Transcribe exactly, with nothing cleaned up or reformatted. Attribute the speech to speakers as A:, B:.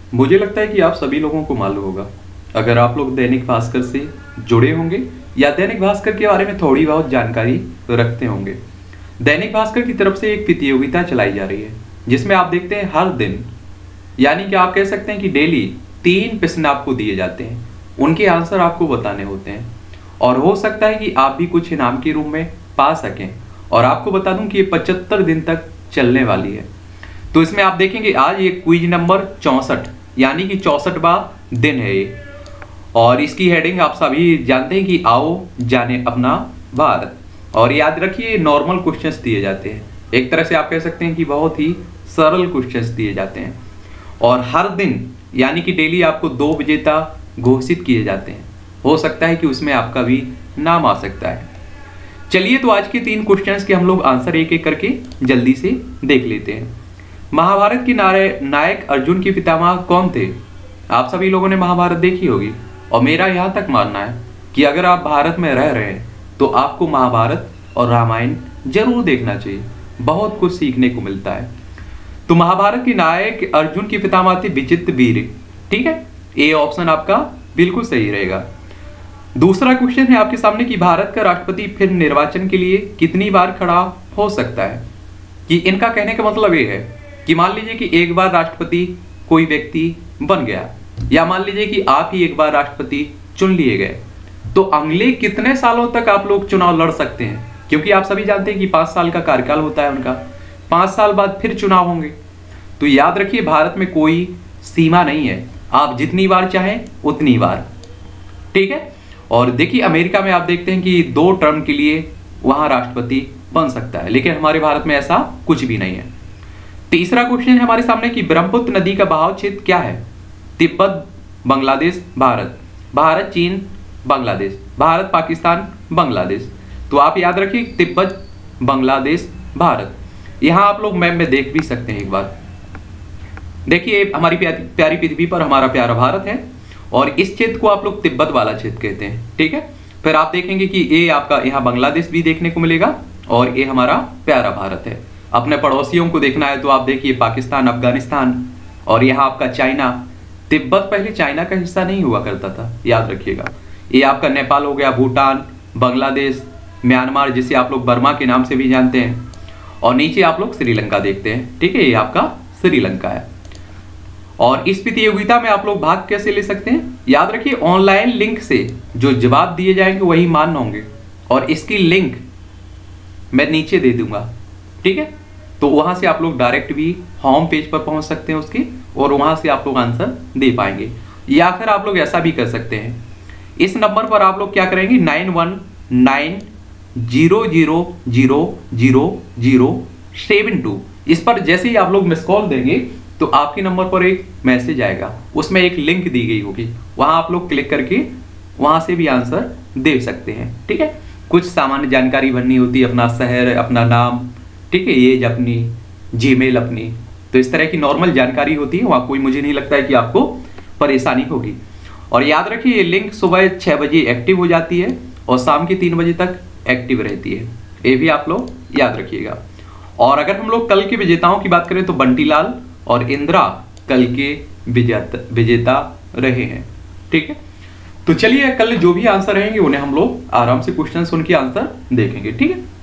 A: मुझे लगता है कि आप सभी लोगों को मालूम होगा, अगर आप लोग दैनिक भास्कर से जुड़े होंगे या दैनिक भास्कर के बारे में थोड़ी बहुत जानकारी रखते होंगे। दैनिक भास्कर की तरफ से एक प्रतियोगिता चलाई जा रही है जिसमें आप देखते हैं हर दिन, यानी कि आप कह सकते हैं कि डेली तीन प्रश्न आपको दिए जाते हैं, उनके आंसर आपको बताने होते हैं और हो सकता है कि आप भी कुछ इनाम के रूप में पा सकें। और आपको बता दूं कि ये पचहत्तर दिन तक चलने वाली है। तो इसमें आप देखेंगे आज ये क्विज नंबर चौसठ, यानी कि चौसठवां दिन है ये, और इसकी हेडिंग आप सभी जानते हैं कि आओ जाने अपना भारत। और याद रखिए नॉर्मल क्वेश्चंस दिए जाते हैं, एक तरह से आप कह सकते हैं कि बहुत ही सरल क्वेश्चंस दिए जाते हैं और हर दिन यानी कि डेली आपको दो विजेता घोषित किए जाते हैं। हो सकता है कि उसमें आपका भी नाम आ सकता है। चलिए तो आज के तीन क्वेश्चंस के हम लोग आंसर एक एक करके जल्दी से देख लेते हैं। महाभारत की नायक अर्जुन के पितामह कौन थे? आप सभी लोगों ने महाभारत देखी होगी और मेरा यहाँ तक मानना है कि अगर आप भारत में रह रहे हैं तो आपको महाभारत और रामायण जरूर देखना चाहिए, बहुत कुछ सीखने को मिलता है। तो महाभारत के नायक अर्जुन के पितामह थे विचित्र वीर, ठीक है, ए ऑप्शन आपका बिल्कुल सही रहेगा। दूसरा क्वेश्चन है आपके सामने कि भारत का राष्ट्रपति फिर निर्वाचन के लिए कितनी बार खड़ा हो सकता है? कि इनका कहने का मतलब ये है कि मान लीजिए कि एक बार राष्ट्रपति कोई व्यक्ति बन गया या मान लीजिए कि आप ही एक बार राष्ट्रपति चुन लिए गए, तो अगले कितने सालों तक आप लोग चुनाव लड़ सकते हैं? क्योंकि आप सभी जानते हैं कि पांच साल का कार्यकाल होता है उनका, पांच साल बाद फिर चुनाव होंगे। तो याद रखिए भारत में कोई सीमा नहीं है, आप जितनी बार चाहें उतनी बार, ठीक है। और देखिए अमेरिका में आप देखते हैं कि दो टर्म के लिए वहां राष्ट्रपति बन सकता है, लेकिन हमारे भारत में ऐसा कुछ भी नहीं है। तीसरा क्वेश्चन है हमारे सामने कि ब्रह्मपुत्र नदी का बहाव क्षेत्र क्या है? तिब्बत, बांग्लादेश, भारत, भारत, चीन, बांग्लादेश, भारत, पाकिस्तान, बांग्लादेश। तो आप याद रखिए तिब्बत, बांग्लादेश, भारत। यहां आप लोग मैप में देख भी सकते हैं एक बार। देखिए हमारी प्यारी पृथ्वी पर हमारा प्यारा भारत है और इस क्षेत्र को आप लोग तिब्बत वाला क्षेत्र कहते हैं, ठीक है। फिर आप देखेंगे कि ये आपका यहाँ बांग्लादेश भी देखने को मिलेगा और ये हमारा प्यारा भारत है। अपने पड़ोसियों को देखना है तो आप देखिए पाकिस्तान, अफगानिस्तान और यहाँ आपका चाइना। तिब्बत पहले चाइना का हिस्सा नहीं हुआ करता था, याद रखिएगा। ये आपका नेपाल हो गया, भूटान, बांग्लादेश, म्यांमार जिसे आप लोग बर्मा के नाम से भी जानते हैं, और नीचे आप लोग श्रीलंका देखते हैं, ठीक है, ये आपका श्रीलंका है। और इस प्रतियोगिता में आप लोग भाग कैसे ले सकते हैं? याद रखिए ऑनलाइन लिंक से जो जवाब दिए जाएंगे वही मान होंगे और इसकी लिंक मैं नीचे दे दूंगा, ठीक है। तो वहां से आप लोग डायरेक्ट भी होम पेज पर पहुंच सकते हैं उसके, और वहां से आप लोग आंसर दे पाएंगे। या फिर आप लोग ऐसा भी कर सकते हैं, इस नंबर पर आप लोग क्या करेंगे, nine one nine zero zero zero zero zero seven two, इस पर जैसे ही आप लोग मिस कॉल देंगे तो आपके नंबर पर एक मैसेज आएगा, उसमें एक लिंक दी गई होगी, वहां आप लोग क्लिक करके वहां से भी आंसर दे सकते हैं, ठीक है। कुछ सामान्य जानकारी भरनी होती है, अपना शहर, अपना नाम, ठीक है, एज अपनी, जीमेल अपनी, तो इस तरह की नॉर्मल जानकारी होती है। वहां कोई मुझे नहीं लगता है कि आपको परेशानी होगी। और याद रखिए ये लिंक सुबह छह बजे एक्टिव हो जाती है और शाम के तीन बजे तक एक्टिव रहती है, ये भी आप लोग याद रखिएगा। और अगर हम लोग कल के विजेताओं की बात करें तो बंटीलाल और इंदिरा कल के विजेता विजेता रहे हैं, ठीक है। तो चलिए कल जो भी आंसर रहेंगे उन्हें हम लोग आराम से क्वेश्चन सुन के आंसर देखेंगे, ठीक है।